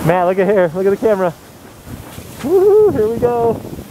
Matt, look at here. Look at the camera. Woo, here we go.